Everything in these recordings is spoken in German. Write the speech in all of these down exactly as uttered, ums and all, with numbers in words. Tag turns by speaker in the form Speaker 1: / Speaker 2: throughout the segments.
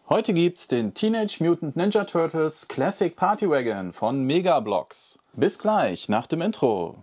Speaker 1: Heute gibt's den Teenage Mutant Ninja Turtles Classic Party Wagon von Megablox. Bis gleich nach dem Intro.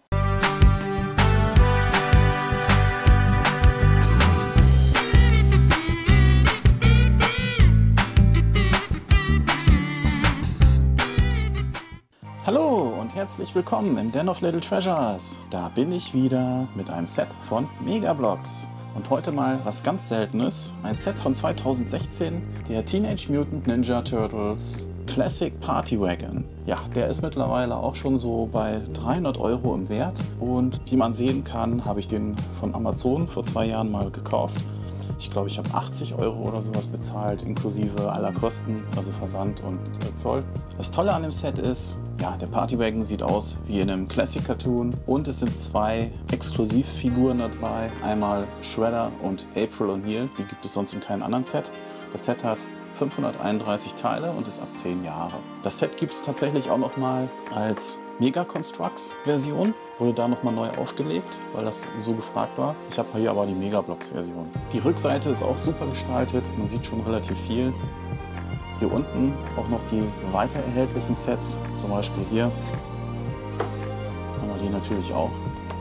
Speaker 1: Hallo und herzlich willkommen im Den of Little Treasures. Da bin ich wieder mit einem Set von Megablox. Und heute mal was ganz Seltenes, ein Set von zweitausendsechzehn, der Teenage Mutant Ninja Turtles Classic Party Wagon. Ja, der ist mittlerweile auch schon so bei dreihundert Euro im Wert und wie man sehen kann, habe ich den von Amazon vor zwei Jahren mal gekauft. Ich glaube, ich habe achtzig Euro oder sowas bezahlt, inklusive aller Kosten, also Versand und Zoll. Das Tolle an dem Set ist, ja, der Partywagon sieht aus wie in einem Classic-Cartoon und es sind zwei Exklusivfiguren dabei. Einmal Shredder und April O'Neil, die gibt es sonst in keinem anderen Set. Das Set hat fünfhunderteinunddreißig Teile und ist ab zehn Jahre. Das Set gibt es tatsächlich auch noch mal als Mega Construx Version, wurde da noch mal neu aufgelegt, weil das so gefragt war. Ich habe hier aber die Megablox Version. Die Rückseite ist auch super gestaltet, man sieht schon relativ viel. Hier unten auch noch die weiter erhältlichen Sets, zum Beispiel hier haben wir die natürlich auch.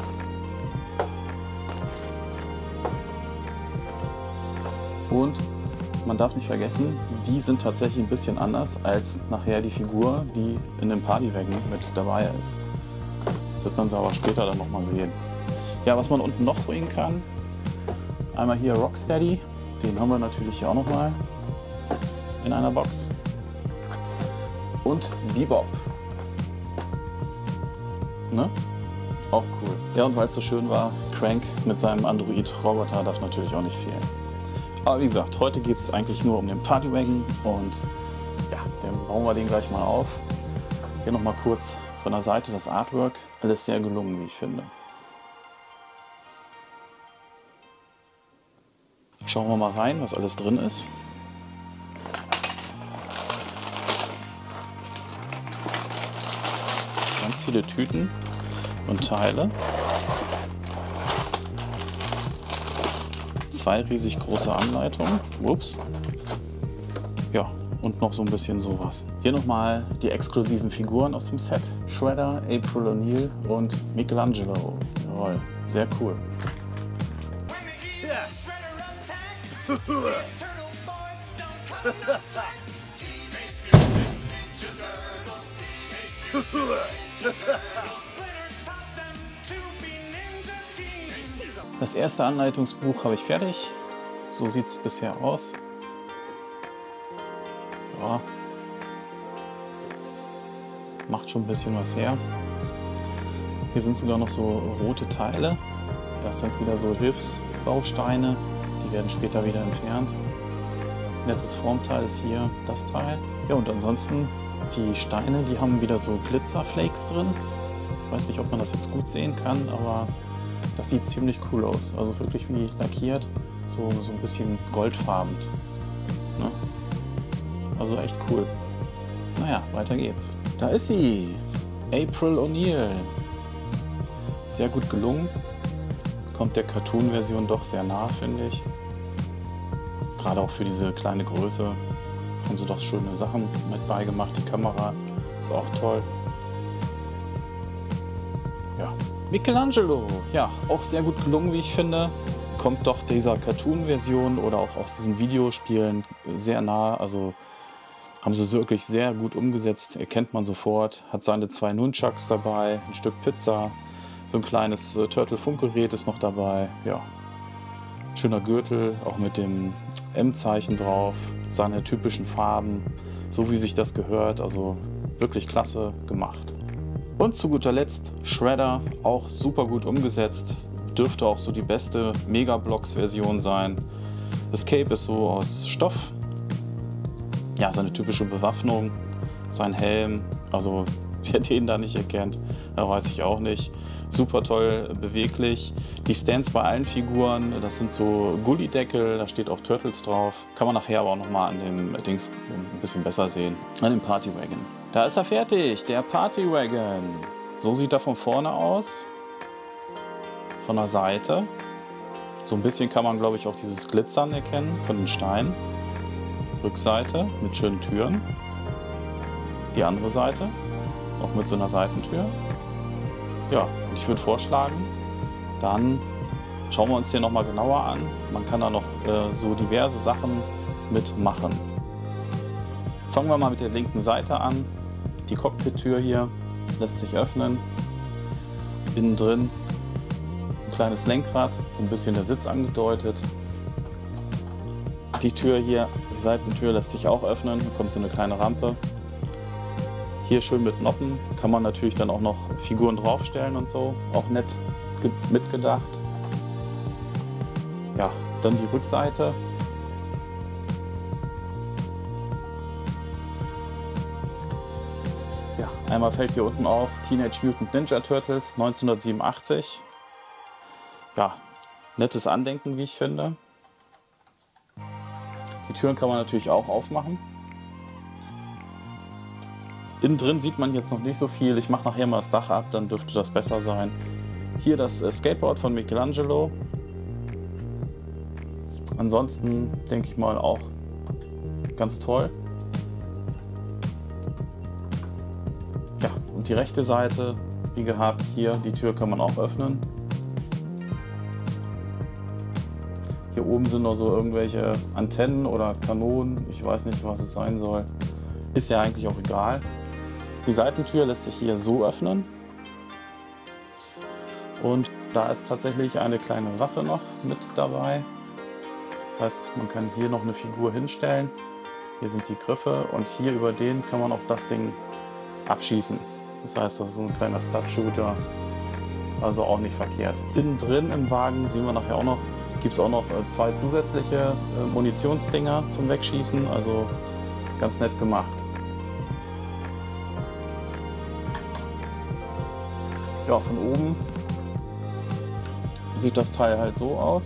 Speaker 1: Und man darf nicht vergessen, die sind tatsächlich ein bisschen anders als nachher die Figur, die in dem Partywagon mit dabei ist. Das wird man so aber später dann noch mal sehen. Ja, was man unten noch sehen kann, einmal hier Rocksteady, den haben wir natürlich hier auch noch mal in einer Box. Und Bebop. Ne? Auch cool. Ja, und weil es so schön war, Crank mit seinem Android-Roboter darf natürlich auch nicht fehlen. Aber wie gesagt, heute geht es eigentlich nur um den Partywagon und ja, dann bauen wir den gleich mal auf. Hier noch mal kurz von der Seite das Artwork. Alles sehr gelungen, wie ich finde. Schauen wir mal rein, was alles drin ist. Ganz viele Tüten und Teile. Zwei riesig große Anleitungen. Ups. Ja, und noch so ein bisschen sowas. Hier nochmal die exklusiven Figuren aus dem Set. Shredder, April O'Neil und Michelangelo. Jawohl, sehr cool. Das erste Anleitungsbuch habe ich fertig. So sieht es bisher aus. Ja. Macht schon ein bisschen was her. Hier sind sogar noch so rote Teile. Das sind wieder so Hilfsbausteine. Die werden später wieder entfernt. Nettes Formteil ist hier das Teil. Ja, und ansonsten die Steine, die haben wieder so Glitzerflakes drin. Ich weiß nicht, ob man das jetzt gut sehen kann, aber das sieht ziemlich cool aus. Also wirklich wie lackiert, so, so ein bisschen goldfarben. Ne? Also echt cool. Naja, weiter geht's. Da ist sie! April O'Neil. Sehr gut gelungen. Kommt der Cartoon-Version doch sehr nah, finde ich. Gerade auch für diese kleine Größe haben sie doch schöne Sachen mit beigemacht. Die Kamera ist auch toll. Ja. Michelangelo, ja, auch sehr gut gelungen, wie ich finde. Kommt doch dieser Cartoon-Version oder auch aus diesen Videospielen sehr nah. Also haben sie es wirklich sehr gut umgesetzt, erkennt man sofort. Hat seine zwei Nunchucks dabei, ein Stück Pizza, so ein kleines äh, Turtle-Funkgerät ist noch dabei. Ja, schöner Gürtel, auch mit dem M-Zeichen drauf, seine typischen Farben, so wie sich das gehört. Also wirklich klasse gemacht. Und zu guter Letzt Shredder, auch super gut umgesetzt. Dürfte auch so die beste Megablox-Version sein. Das Cape ist so aus Stoff. Ja, seine typische Bewaffnung, sein Helm. Also wer den da nicht erkennt, da weiß ich auch nicht. Super toll beweglich. Die Stands bei allen Figuren, das sind so Gullideckel, da steht auch Turtles drauf. Kann man nachher aber auch nochmal an dem Dings ein bisschen besser sehen. An dem Partywagon. Da ist er fertig, der Partywagon. So sieht er von vorne aus. Von der Seite. So ein bisschen kann man, glaube ich, auch dieses Glitzern erkennen von den Steinen. Rückseite mit schönen Türen. Die andere Seite, auch mit so einer Seitentür. Ja, und ich würde vorschlagen, dann schauen wir uns den noch mal genauer an. Man kann da noch äh, so diverse Sachen mitmachen. Fangen wir mal mit der linken Seite an. Die Cockpit-Tür hier lässt sich öffnen. Innen drin ein kleines Lenkrad, so ein bisschen der Sitz angedeutet. Die Tür hier, die Seitentür lässt sich auch öffnen, da kommt so eine kleine Rampe. Hier schön mit Noppen, kann man natürlich dann auch noch Figuren draufstellen und so, auch nett mitgedacht. Ja, dann die Rückseite. Ja, einmal fällt hier unten auf Teenage Mutant Ninja Turtles neunzehnhundertsiebenundachtzig. Ja, nettes Andenken, wie ich finde. Die Türen kann man natürlich auch aufmachen. Innen drin sieht man jetzt noch nicht so viel. Ich mache nachher mal das Dach ab, dann dürfte das besser sein. Hier das Skateboard von Michelangelo. Ansonsten denke ich mal auch ganz toll. Ja, und die rechte Seite, wie gehabt, hier die Tür kann man auch öffnen. Hier oben sind noch so irgendwelche Antennen oder Kanonen. Ich weiß nicht, was es sein soll. Ist ja eigentlich auch egal. Die Seitentür lässt sich hier so öffnen. Und da ist tatsächlich eine kleine Waffe noch mit dabei. Das heißt, man kann hier noch eine Figur hinstellen. Hier sind die Griffe und hier über den kann man auch das Ding abschießen. Das heißt, das ist so ein kleiner Stud-Shooter. Also auch nicht verkehrt. Innen drin im Wagen sehen wir nachher auch noch, gibt es auch noch zwei zusätzliche Munitionsdinger zum Wegschießen. Also ganz nett gemacht. Ja, von oben sieht das Teil halt so aus.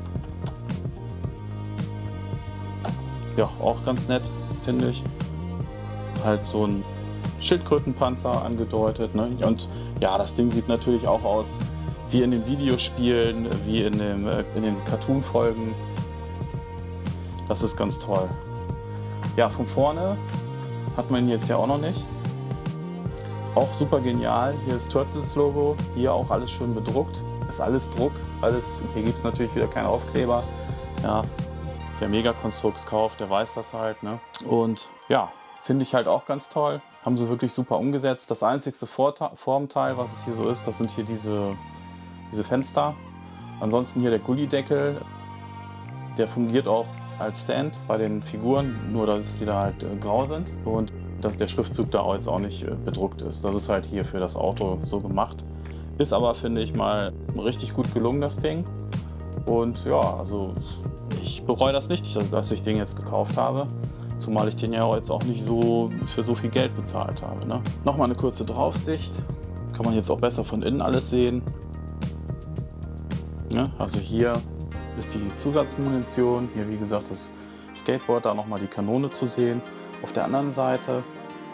Speaker 1: Ja, auch ganz nett, finde ich. Halt so ein Schildkrötenpanzer angedeutet, ne? Und ja, das Ding sieht natürlich auch aus wie in den Videospielen, wie in, dem, in den Cartoon-Folgen. Das ist ganz toll. Ja, von vorne hat man ihn jetzt ja auch noch nicht. Auch super genial. Hier ist Turtles-Logo, hier auch alles schön bedruckt. Ist alles Druck, alles. Hier gibt es natürlich wieder keinen Aufkleber. Ja, wer Megakonstrukts kauft, der weiß das halt. Ne? Und ja, finde ich halt auch ganz toll. Haben sie wirklich super umgesetzt. Das einzigste Formteil, was es hier so ist, das sind hier diese, diese Fenster. Ansonsten hier der Gullideckel. Der fungiert auch als Stand bei den Figuren, nur dass die da halt äh, grau sind. Und dass der Schriftzug da auch jetzt auch nicht äh, bedruckt ist. Das ist halt hier für das Auto so gemacht. Ist aber, finde ich mal, richtig gut gelungen, das Ding. Und ja, also ich bereue das nicht, dass ich den jetzt gekauft habe. Zumal ich den ja jetzt auch nicht so für so viel Geld bezahlt habe. Ne? Nochmal eine kurze Draufsicht. Kann man jetzt auch besser von innen alles sehen. Ne? Also hier ist die Zusatzmunition. Hier, wie gesagt, das Skateboard, da nochmal die Kanone zu sehen. Auf der anderen Seite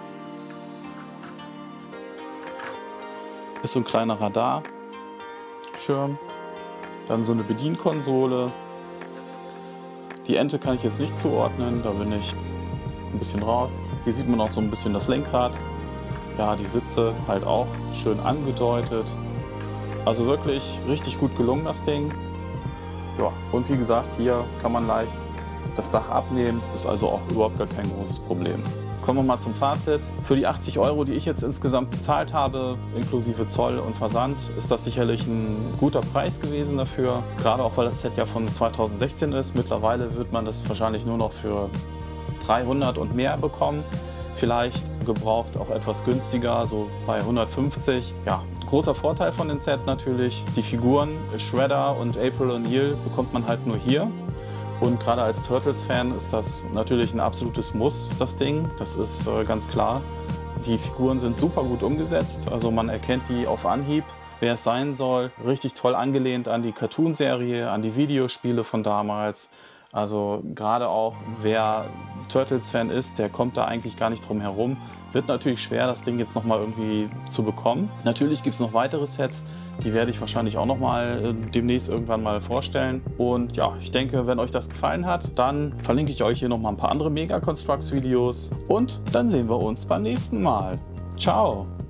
Speaker 1: ist so ein kleiner Radarschirm. Dann so eine Bedienkonsole. Die Ente kann ich jetzt nicht zuordnen, da bin ich ein bisschen raus. Hier sieht man auch so ein bisschen das Lenkrad. Ja, die Sitze halt auch schön angedeutet. Also wirklich richtig gut gelungen, das Ding. Ja, und wie gesagt, hier kann man leicht das Dach abnehmen, ist also auch überhaupt gar kein großes Problem. Kommen wir mal zum Fazit. Für die achtzig Euro, die ich jetzt insgesamt bezahlt habe, inklusive Zoll und Versand, ist das sicherlich ein guter Preis gewesen dafür. Gerade auch, weil das Set ja von zweitausendsechzehn ist. Mittlerweile wird man das wahrscheinlich nur noch für dreihundert und mehr bekommen. Vielleicht gebraucht auch etwas günstiger, so bei hundertfünfzig. Ja, großer Vorteil von dem Set natürlich. Die Figuren Shredder und April O'Neil bekommt man halt nur hier. Und gerade als Turtles-Fan ist das natürlich ein absolutes Muss, das Ding. Das ist äh, ganz klar. Die Figuren sind super gut umgesetzt. Also man erkennt die auf Anhieb, wer es sein soll. Richtig toll angelehnt an die Cartoon-Serie, an die Videospiele von damals, Also gerade auch wer Turtles-Fan ist, der kommt da eigentlich gar nicht drum herum. Wird natürlich schwer, das Ding jetzt nochmal irgendwie zu bekommen. Natürlich gibt es noch weitere Sets, die werde ich wahrscheinlich auch nochmal äh, demnächst irgendwann mal vorstellen. Und ja, ich denke, wenn euch das gefallen hat, dann verlinke ich euch hier nochmal ein paar andere Mega Construx Videos und dann sehen wir uns beim nächsten Mal. Ciao!